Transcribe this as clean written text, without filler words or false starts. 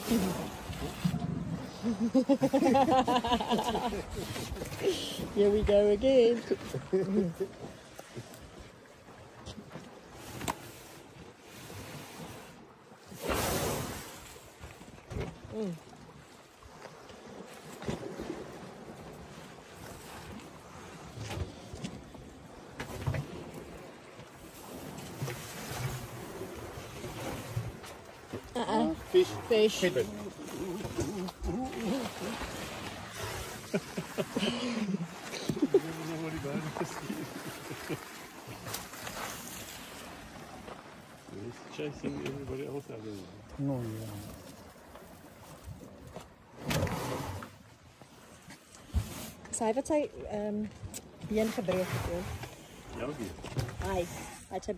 Here we go again. Fish. Fish. Keep it. He's chasing everybody else out of there. No, yeah. Sy wat sy been gebreek het. Ja, okay. Hy het sy